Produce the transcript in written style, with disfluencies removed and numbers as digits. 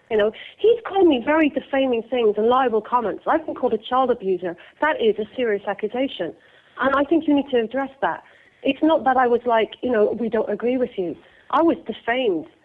You know, he's called me very defaming things and liable comments. I've been called a child abuser. That is a serious accusation. And I think you need to address that. It's not that I was like, you know, we don't agree with you. I was defamed.